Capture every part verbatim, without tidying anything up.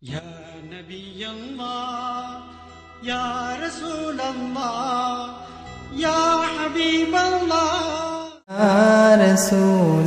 Ya Nabi Allah, Ya Rasul Allah, Ya Habib Allah, Ya Rasul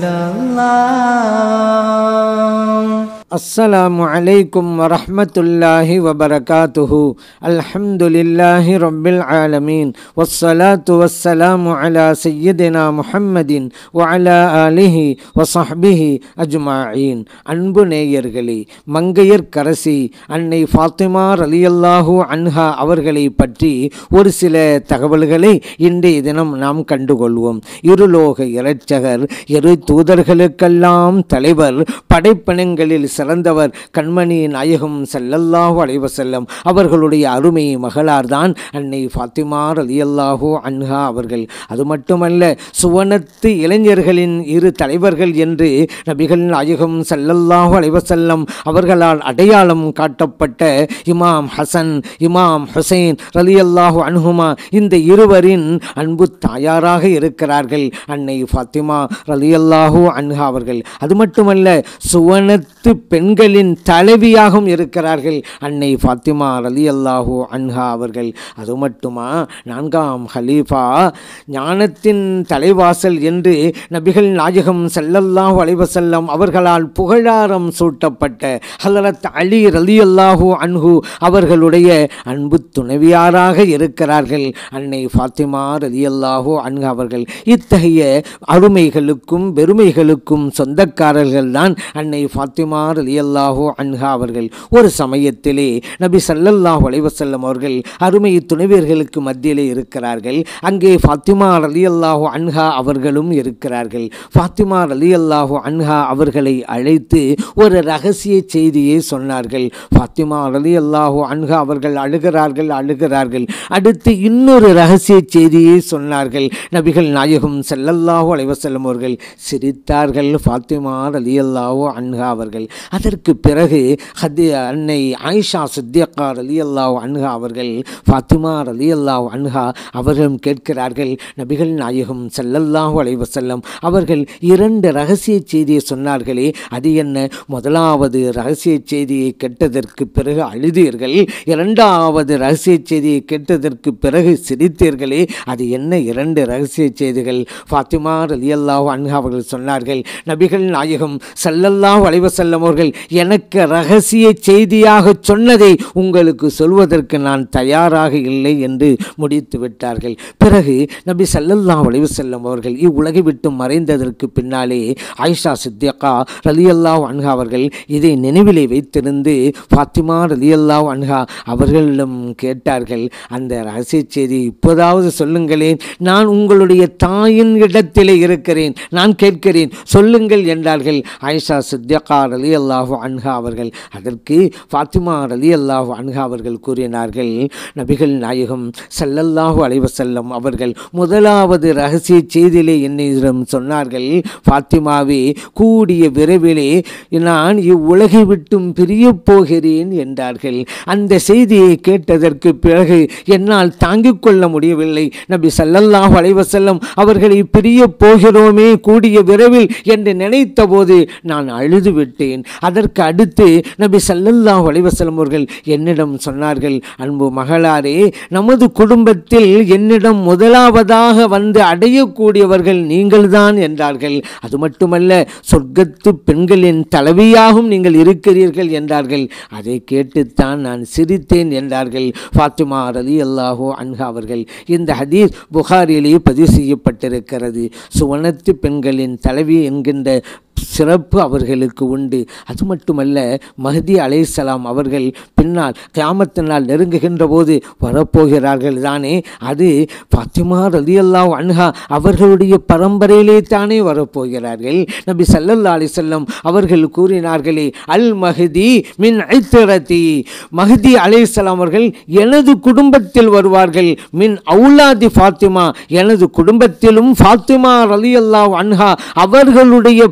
Allah. Assalamu alaikum wa rahmatullahi wa barakatuhu. Alhamdulillahi rabbil alamin. Wassalatu wassalamu ala sayyidina Muhammadin wa ala alihi wa sahbihi ajma'in. அன்பு நேயர்களே, மங்கையர் கரசி அன்னை ஃபாத்திமா ரலியல்லாஹு அன்ஹா அவர்களை பற்றி ஒரு சில தகவல்களை இன்றைய தினம் நாம் கண்டுகொள்வோம். இருலோக இரட்சகர், இரு தூதர்களுக்கெல்லாம் தலைவர், படைப்பினங்களில் சிறந்தவர் கண்மணி நாயகம் ஸல்லல்லாஹு அலைஹி வஸல்லம் அவர்களுடைய அருமை மகளார்தான் அன்னை ஃபாத்திமா ரலியல்லாஹு அன்ஹா அவர்கள். அது மட்டுமல்ல, சுவனத்து இளைஞர்களின் இரு தலைவர்கள் என்று நபிகள் நாயகம் ஸல்லல்லாஹு அலைஹி வஸல்லம் அவர்களால் அடையாளம் காட்டப்பட்ட இமாம் ஹசன், இமாம் ஹுசைன் ரலியல்லாஹு அன்ஹுமா, இந்த இருவரின் அன்பு தாயாராக இருக்கிறார்கள் அன்னை ஃபாத்திமா ரலியல்லாஹு அன்ஹா அவர்கள். அது மட்டுமல்ல, சுவனத்து பெண்களின் தலைவியாகவும் இருக்கிறார்கள் அன்னை ஃபாத்திமா ரலியல்லாஹு அன்ஹா அவர்கள். அது மட்டுமா, நான்காம் ஹலீஃபா, ஞானத்தின் தலைவாசல் என்று நபிகள் நாயகம் ஸல்லல்லாஹு அலைஹி வஸல்லம் அவர்களால் புகழாரம் சூட்டப்பட்ட ஹலரத் அலி ரலியல்லாஹு அன்ஹு அவர்களுடைய அன்பு துணைவியாராக இருக்கிறார்கள் அன்னை ஃபாத்திமா ரலியல்லாஹு அன்ஹா அவர்கள். இத்தகைய அருமைகளுக்கும் பெருமைகளுக்கும் சொந்தக்காரர்கள் தான் அன்னை ஃபாத்திமா ரலியல்லாஹு அன்ஹா அவர்கள். ஒரு சமயத்திலே நபி ஸல்லல்லாஹு அலைஹி வஸல்லம் அவர்கள் அருமை துணைவியர்களுக்கு மத்தியிலே இருக்கிறார்கள். அங்கே ஃபாத்திமா ரலியல்லாஹு அன்ஹா அவர்களும் இருக்கிறார்கள். ஃபாத்திமா ரலியல்லாஹு அன்ஹா அவர்களை அழைத்து ஒரு ரகசிய செய்தியை சொன்னார்கள். ஃபாத்திமா ரலியல்லாஹு அன்ஹா அவர்கள் அழுகிறார்கள் அழுகிறார்கள் அடுத்து இன்னொரு ரகசிய செய்தியை சொன்னார்கள். நபிகள் நாயகம் ஸல்லல்லாஹு அலைஹி வஸல்லம் அவர்கள் சிரித்தார்கள். ஃபாத்திமா ரலியல்லாஹு அன்ஹா அவர்கள். அதற்கு பிறகு ஹதி அன்னை ஆயிஷா சித்திகா ரலியல்லாஹு அன்ஹா அவர்கள் ஃபாத்திமா ரலியல்லாஹு அன்ஹா அவர்களும் கேட்கிறார்கள். நபிகள் நாயகம் ஸல்லல்லாஹு அலைஹி வஸல்லம் அவர்கள் இரண்டு ரகசிய செய்தியை சொன்னார்களே, அது என்ன? முதலாவது ரகசிய செய்தியை கேட்டதற்கு பிறகு அழுதீர்கள், இரண்டாவது ரகசிய செய்தியை கேட்டதற்கு பிறகு சிரித்தீர்களே, அது என்ன இரண்டு ரகசிய செய்திகள்? ஃபாத்திமா ரலியல்லாஹு அன்ஹா அவர்கள் சொன்னார்கள், நபிகள் நாயகம் ஸல்லல்லாஹு அலைஹி வஸல்லம் அவர்கள் எனக்கு ரகசிய செய்தியாக சொன்னதை உங்களுக்கு சொல்வதற்கு நான் தயாராக இல்லை என்று முடித்து விட்டார்கள். பிறகு நபி ஸல்லல்லாஹு அலைஹி வஸல்லம் அவர்கள் இவ்வுலகை விட்டு மறைந்ததற்கு பின்னாலே ஆயிஷா சித்திகா ரலியல்லாஹு அன்ஹா அவர்கள் இதை நினைவிலே வைத்திருந்து ஃபாத்திமா ரலியல்லாஹு அன்ஹா அவர்களிடம் கேட்டார்கள், அந்த ரகசிய செய்தி இப்போதாவது சொல்லுங்களேன், நான் உங்களுடைய தாயின் இடத்திலே இருக்கிறேன், நான் கேட்கிறேன், சொல்லுங்கள் என்றார்கள் ஆயிஷா சித்திகா ரலியல்லாஹு அன்ஹா அவர்கள். அதற்கு ஃபாத்திமா ரலியல்லாஹு அன்ஹா அவர்கள் கூறினார்கள், நபிகள் நாயகம் ஸல்லல்லாஹு அலைஹி வஸல்லம் அவர்கள் முதலாவது ரகசிய செய்தியிலே என்னிடம் சொன்னார்கள், ஃபாத்திமாவே, கூடிய விரைவிலே நான் இவ்வுலகை விட்டும் பிரிய போகிறேன் என்றார்கள். அந்த செய்தியை கேட்டதற்கு பிறகு என்னால் தாங்கிக் கொள்ள முடியவில்லை. நபி ஸல்லல்லாஹு அலைஹி வஸல்லம் அவர்களை பிரிய போகிறோமே கூடிய விரைவில் என்று நினைத்த போது நான் அழுது விட்டேன். அதற்கு அடுத்து நபி ஸல்லல்லாஹு அலைஹி வஸல்லம் அவர்கள் என்னிடம் சொன்னார்கள், அன்பு மகளாரே, நமது குடும்பத்தில் என்னிடம் முதலாவதாக வந்து அடையக்கூடியவர்கள் நீங்கள்தான் என்றார்கள். அது மட்டுமல்ல, சொர்க்கத்து பெண்களின் தலைவியாகவும் நீங்கள் இருக்கிறீர்கள் என்றார்கள். அதை கேட்டுத்தான் நான் சிரித்தேன் என்றார்கள் ஃபாத்திமா ரலியல்லாஹு அன்ஹா அவர்கள். இந்த ஹதீஸ் புகாரியிலே பதிவு செய்யப்பட்டிருக்கிறது. சுவனத்து பெண்களின் தலைவி என்கின்ற சிறப்பு அவர்களுக்கு உண்டு. அது மட்டுமல்ல, மஹ்தி அலைஹிஸ்ஸலாம் அவர்கள் பின்னால் கியாமத் நாள் நெருங்குகின்ற போது வரப்போகிறார்கள் தானே, அது ஃபாத்திமா ரலியல்லாஹு அன்ஹா அவர்களுடைய பரம்பரையிலே தானே வரப்போகிறார்கள். நபி ஸல்லல்லாஹு அலைஹி வஸல்லம் அவர்கள் கூறினார்களே, அல் மஹ்தி மின் ஐத்ரதி, மஹ்தி அலைஹிஸ்ஸலாம் அவர்கள் எனது குடும்பத்தில் வருவார்கள், மின் அவுலாதி ஃபாத்திமா, எனது குடும்பத்திலும் ஃபாத்திமா ரலியல்லாஹு அன்ஹா அவர்களுடைய பாரம்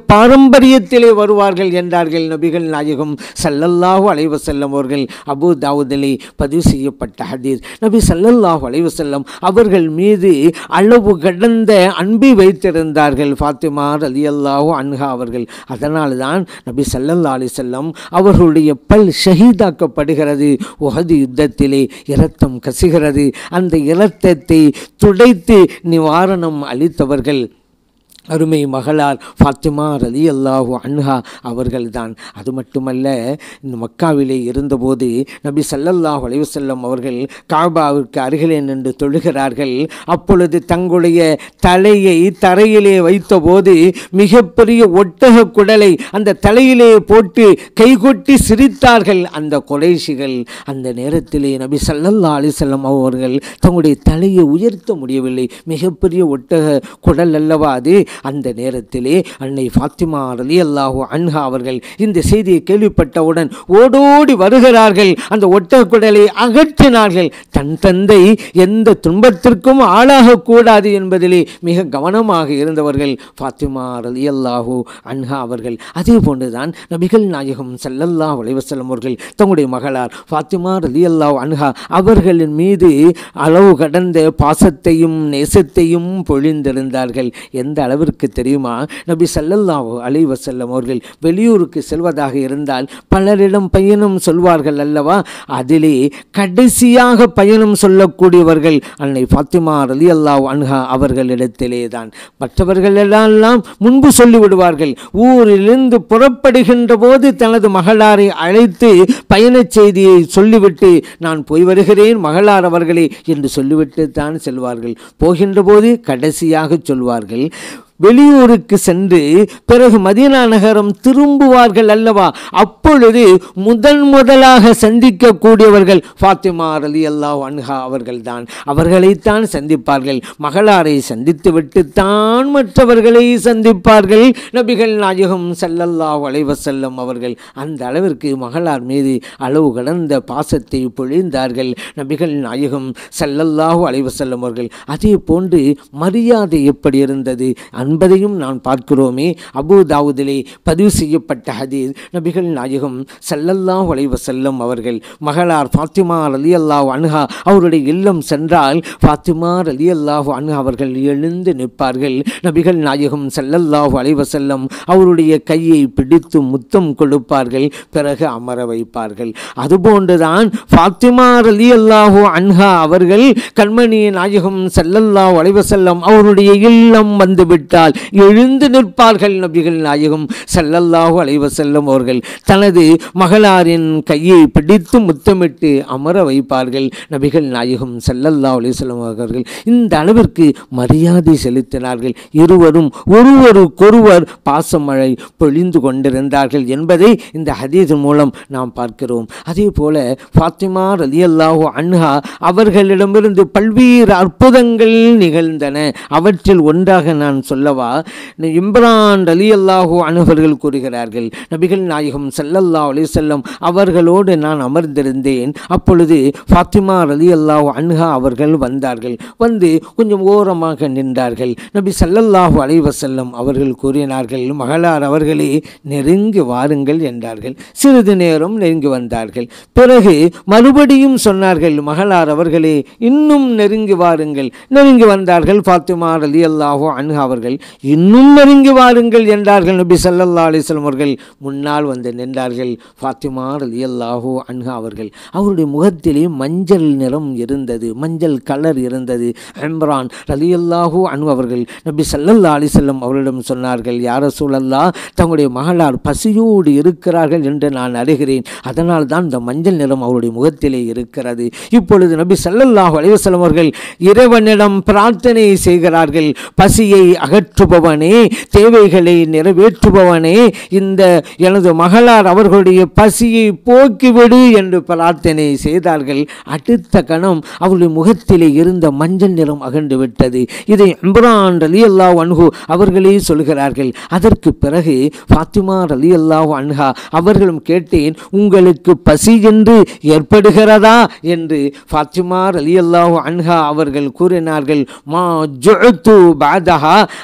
பாரம்பரியத்திலே வருவார்கள் என்றார்கள் நபிகள் நாயகம் ஸல்லல்லாஹு அலைஹி வஸல்லம் அவர்கள். அபூ தாவூதிலே பதிவு செய்யப்பட்ட ஹதீஸ். நபி ஸல்லல்லாஹு அலைஹி வஸல்லம் அவர்கள் மீது அளவு கடந்த அன்பை வைத்திருந்தார்கள் ஃபாத்திமா ரலியல்லாஹு அன்ஹா அவர்கள். அதனால் தான் நபி ஸல்லல்லாஹு அலைஹி வஸல்லம் அவர்களுடைய பல் ஷஹீதாக்கப்படுகிறது. உஹது யுத்தத்திலே இரத்தம் கசிகிறது. அந்த இரத்தத்தை துடைத்து நிவாரணம் அளித்தவர்கள் அருமை மகளார் ஃபாத்திமா ரலியல்லாஹு அன்ஹா அவர்கள்தான். அது மட்டுமல்ல, இந்த மக்காவிலே இருந்தபோது நபி ஸல்லல்லாஹு அலைஹி வஸல்லம் அவர்கள் காபாவிற்கு அருகிலே நின்று தொழுகிறார்கள். அப்பொழுது தங்களுடைய தலையை தரையிலே வைத்தபோது மிகப்பெரிய ஒட்டக குடலை அந்த தலையிலே போட்டு கைகொட்டி சிரித்தார்கள் அந்த குறைஷிகள். அந்த நேரத்திலே நபி ஸல்லல்லாஹு அலைஹி வஸல்லம் அவர்கள் தங்களுடைய தலையை உயர்த்த முடியவில்லை. மிகப்பெரிய ஒட்டக குடல் அல்லவா அது. அந்த நேரத்திலே அன்னை ஃபாத்திமா ரலியல்லாஹு அன்ஹா அவர்கள் இந்த செய்தியை கேள்விப்பட்டவுடன் ஓடோடி வருகிறார்கள். அந்த ஒட்டக குடலை அகற்றினார்கள். தன் தந்தை எந்த துன்பத்திற்கும் ஆளாகக்கூடாது என்பதிலே மிக கவனமாக இருந்தவர்கள் ஃபாத்திமா ரலியல்லாஹு அன்ஹா அவர்கள். அதே போன்றுதான் நபிகள் நாயகம் ஸல்லல்லாஹு அலைஹி வஸல்லம் அவர்கள் தங்களுடைய மகளார் ஃபாத்திமா ரலியல்லாஹு அன்ஹா அவர்களின் மீது அளவு கடந்த பாசத்தையும் நேசத்தையும் பொழிந்திருந்தார்கள். எந்த அளவு தெரியுமா? நபி ஸல்லல்லாஹு அலைஹி வஸல்லம் அவர்கள் வெளியூருக்கு செல்வதாக இருந்தால் பலரிடம் பயணம் சொல்வார்கள் அல்லவா. அதிலே கடைசியாக பயணம் சொல்லக்கூடியவர்கள் அன்னை ஃபாத்திமா ரலியல்லாஹு அன்ஹா அவர்களிடத்திலே தான். மற்றவர்கள் எல்லாம் முன்பு சொல்லிவிடுவார்கள். ஊரிலிருந்து புறப்படுகின்ற போது தனது மகளாரை அழைத்து பயண செய்தியை சொல்லிவிட்டு நான் போய் வருகிறேன் மகளார் அவர்களே என்று சொல்லிவிட்டு தான் செல்வார்கள். போகின்ற போது கடைசியாக சொல்வார்கள். வெளியூருக்கு சென்று பிறகு மதீனா நகரம் திரும்புவார்கள் அல்லவா. அப்பொழுது முதன் முதலாக சந்திக்கக்கூடியவர்கள் ஃபாத்திமா ரலியல்லாஹு அன்ஹா அவர்கள்தான். அவர்களைத்தான் சந்திப்பார்கள். மகளாரை சந்தித்து விட்டுத்தான் மற்றவர்களை சந்திப்பார்கள் நபிகள் நாயகம் ஸல்லல்லாஹு அலைஹி வஸல்லம் அவர்கள். அந்த அளவிற்கு மகளார் மீது அளவு கடந்த பாசத்தை பொழிந்தார்கள் நபிகள் நாயகம் ஸல்லல்லாஹு அலைஹி வஸல்லம் அவர்கள். அதே போன்று மரியாதை எப்படி இருந்தது என்பதையும் நான் பார்க்கிறோமே. அபூ தாவூதிலே பதிவு செய்யப்பட்ட ஹதீஸ். நபிகள் நாயகம் ஸல்லல்லாஹு அலைஹி வஸல்லம் அவர்கள் மகளார் ஃபாத்திமா ரலியல்லாஹு அன்ஹா அவருடைய இல்லம் சென்றால் ஃபாத்திமா ரலியல்லாஹு அன்ஹா அவர்கள் எழுந்து நிற்பார்கள். நபிகள் நாயகம் ஸல்லல்லாஹு அலைஹி வஸல்லம் அவருடைய கையை பிடித்து முத்தம் கொடுப்பார்கள். பிறகு அமர வைப்பார்கள். அதுபோன்றுதான் ஃபாத்திமா ரலியல்லாஹு அன்ஹா அவர்கள் கண்மணி நாயகம் ஸல்லல்லாஹு அலைஹி வஸல்லம் அவருடைய இல்லம் வந்துவிட்டார் எழுந்து நிற்பார்கள். நபிகள் நாயகம் ஸல்லல்லாஹு அலைஹி வஸல்லம் அவர்கள் தனது மகளாரின் கையை பிடித்து முத்தமிட்டு அமர வைப்பார்கள். நபிகள் நாயகம் ஸல்லல்லாஹு அலைஹி வஸல்லம் அவர்கள் இந்த அளவிற்கு மரியாதை செலுத்தினார்கள். இருவரும் ஒருவருக்கொருவர் பாசமழை பொழிந்து கொண்டிருந்தார்கள் என்பதை இந்த ஹதீஸ் மூலம் நாம் பார்க்கிறோம். அதே போல ஃபாத்திமா ரலியல்லாஹு அன்ஹா அவர்களிடமிருந்து பல்வேறு அற்புதங்கள் நிகழ்ந்தன. அவற்றில் ஒன்றாக நான் சொல்லவா, இம்ரான் ரலியல்லாஹு அன்ஹு அவர்கள் கூறுகிறார்கள், நபிகள் நாயகம் ஸல்லல்லாஹு அலைஹி வஸல்லம் அவர்களோடு நான் அமர்ந்திருந்தேன். அப்பொழுது ஃபாத்திமா ரலியல்லாஹு அன்ஹா அவர்கள் வந்தார்கள். வந்து கொஞ்சம் ஓரமாக நின்றார்கள். நபி ஸல்லல்லாஹு அலைஹி வஸல்லம் அவர்கள் கூறினார்கள், மகளார் அவர்களே நெருங்கி வாருங்கள் என்றார்கள். சிறிது நேரம் நெருங்கி வந்தார்கள். பிறகு மறுபடியும் சொன்னார்கள், மகளார் அவர்களே இன்னும் நெருங்கி வாருங்கள். நெருங்கி வந்தார்கள். ஃபாத்திமா ரலியல்லாஹு அன்ஹா அவர்கள் இன்னும் நெருங்கி வாருங்கள் என்றார்கள். நபி ஸல்லல்லாஹு அலைஹி வஸல்லம் அவர்கள் முன்னால் வந்து நின்றார்கள். ஃபாத்திமா ரலியல்லாஹு அன்ஹா அவர்கள் அவருடைய முகத்திலே மஞ்சள் நிறம் இருந்தது, மஞ்சள் கலர் இருந்தது. இம்ரான் ரலியல்லாஹு அன்ஹு அவர்கள் நபி ஸல்லல்லாஹு அலைஹி வஸல்லம் அவர்களிடம் சொன்னார்கள், யா ரசூலல்லாஹ், தங்களுடைய மகளார் பசியோடு இருக்கிறார்கள் என்று நான் அறிகிறேன். அதனால் தான் இந்த மஞ்சள் நிறம் அவருடைய முகத்திலே இருக்கிறது. இப்பொழுது நபி ஸல்லல்லாஹு அலைஹி வஸல்லம் அவர்கள் இறைவனிடம் பிரார்த்தனை செய்கிறார்கள். பசியை அகற்றுபவனே, தேவைகளை நிறைவேற்றுபவனே, இந்த எனது மகளார் அவர்களுடைய பசியை போக்கிவிடு என்று பிரார்த்தனை செய்தார்கள். அடுத்த கணம் அவருடைய முகத்திலே இருந்த மஞ்சள் நிறம் அகன்று விட்டது. இதை இம்ரான் ரலியல்லாஹு அன்ஹு அவர்களே சொல்கிறார்கள். அதற்கு பிறகு ஃபாத்திமா ரலியல்லாஹு அன்ஹா அவர்களும் கேட்டேன், உங்களுக்கு பசி என்று ஏற்படுகிறதா என்று. ஃபாத்திமா ரலியல்லாஹு அன்ஹா அவர்கள் கூறினார்கள், மா ஜுஅத்து பஅதஹா,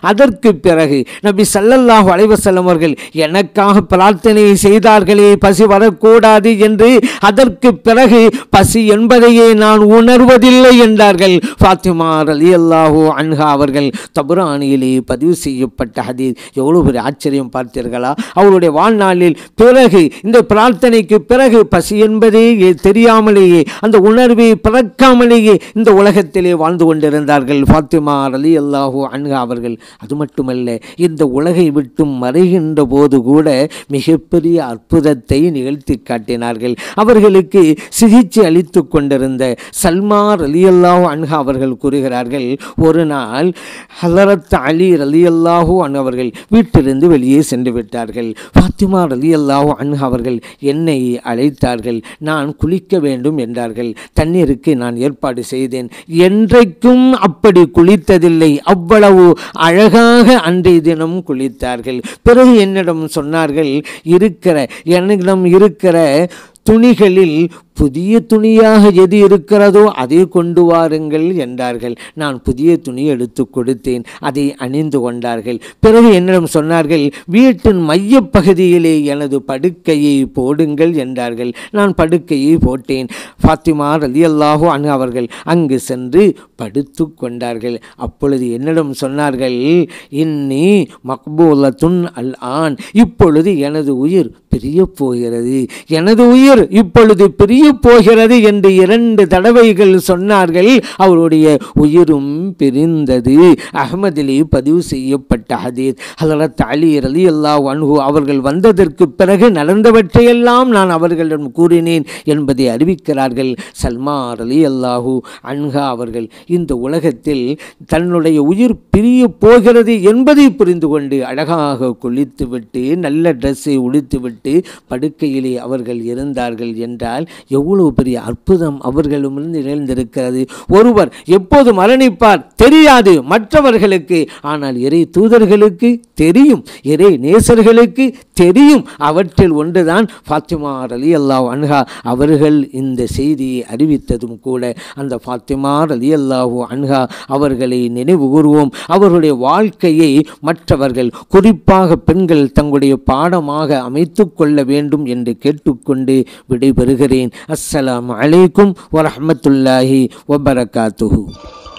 அதற்கு பிறகு நபி ஸல்லல்லாஹு அலைஹி வஸல்லம் அவர்கள் எனக்காக பிரார்த்தனை செய்தார்களே பசி வரக்கூடாது என்று, அதற்கு பிறகு பசி என்பதையே நான் உணர்வதில்லை என்றார்கள் ஃபாத்திமா ரலியல்லாஹு அன்ஹா அவர்கள். தபுரானியிலே பதிவு செய்யப்பட்ட ஹதீஸ். எவ்வளவு பெரிய ஆச்சரியம் பார்த்தீர்களா? அவருடைய வாழ்நாளில் பிறகு இந்த பிரார்த்தனைக்கு பிறகு பசி என்பதே தெரியாமலேயே, அந்த உணர்வை பிறக்காமலேயே இந்த உலகத்திலே வாழ்ந்து கொண்டிருந்தார்கள் ஃபாத்திமா ரலியல்லாஹு அன்ஹா அவர்கள். அது மட்டுமல்ல, இந்த உலகை விட்டும் மறைகின்ற போது கூட மிகப்பெரிய அற்புதத்தை நிகழ்த்தி காட்டினார்கள். அவர்களுக்கு சிகிச்சை அளித்து கொண்டிருந்த சல்மா ரலியல்லாஹு அன்ஹா அவர்கள் கூறுகிறார்கள், ஒரு நாள் ஹலரத் அலி ரலியல்லாஹு அன்ஹு அவர்கள் வீட்டிலிருந்து வெளியே சென்று விட்டார்கள். ஃபாத்திமா ரலியல்லாஹு அன்ஹா அவர்கள் என்னை அழைத்தார்கள். நான் குளிக்க வேண்டும் என்றார்கள். தண்ணீருக்கு நான் ஏற்பாடு செய்தேன். என்றைக்கும் அப்படி குளித்ததில்லை. அவ்வளவு அழகாக அன்றைய தினம் குளித்தார்கள். பிறகு என்னிடம் சொன்னார்கள், இருக்கிற என்னிடம் இருக்கிற துணிகளில் புதிய துணியாக எது இருக்கிறதோ அதை கொண்டு வாருங்கள் என்றார்கள். நான் புதிய துணி எடுத்து கொடுத்தேன். அதை அணிந்து கொண்டார்கள். பிறகு என்னிடம் சொன்னார்கள், வீட்டின் மையப்பகுதியிலே எனது படுக்கையை போடுங்கள் என்றார்கள். நான் படுக்கையை போட்டேன். ஃபாத்திமா ரலியல்லாஹு அன்ஹா அவர்கள் அங்கு சென்று படுத்து கொண்டார்கள். அப்பொழுது என்னிடம் சொன்னார்கள், இன்னி மக்பூலத்துன் அல் ஆன், இப்பொழுது எனது உயிர் பிரிய போகிறது, எனது உயிர் இப்பொழுது பிரிய போகிறது என்று இரண்டு தடவைகள் சொன்னார்கள். அவருடைய உயிரும் பிரிந்தது. அஹ்மதிலே பதிவு செய்யப்பட்ட ஹதீஸ். ஹஜ்ரத் அலி ரலியல்லாஹு அன்ஹு அவர்கள் வந்ததற்கு பிறகு நடந்தவற்றையெல்லாம் நான் அவர்களிடம் கூறினேன் என்பதை அறிவிக்கிறார்கள் சல்மா ரலியல்லாஹு அன்ஹா அவர்கள். இந்த உலகத்தில் தன்னுடைய உயிர் பிரிய போகிறது என்பதை புரிந்து கொண்டு அழகாக குளித்துவிட்டு நல்ல ட்ரெஸ்ஸை உடுத்துவிட்டு படுக்கையிலே அவர்கள் இருந்தார்கள் என்றால் எவ்வளவு பெரிய அற்புதம் அவர்களிடமிருந்து நிகழ்ந்திருக்கிறது. ஒருவர் எப்போது மரணிப்பார் தெரியாது மற்றவர்களுக்கு, ஆனால் இறை தூதர்களுக்கு தெரியும், இறை நேசர்களுக்கு தெரியும். அவற்றில் ஒன்றுதான் ஃபாத்திமா ரலியல்லாஹு அன்ஹா அவர்கள் இந்த செய்தியை அறிவித்ததும் கூட. அந்த ஃபாத்திமா ரலியல்லாஹு அன்ஹா அவர்களை நினைவு கூறுவோம். அவர்களுடைய வாழ்க்கையை மற்றவர்கள், குறிப்பாக பெண்கள் தங்களுடைய பாடமாக அமைத்து கொள்ள வேண்டும் என்று கேட்டுக்கொண்டு விடைபெறுகிறேன். அஸ்ஸலாமு அலைக்கும் வரஹ்மத்துல்லாஹி வபரகாத்துஹு.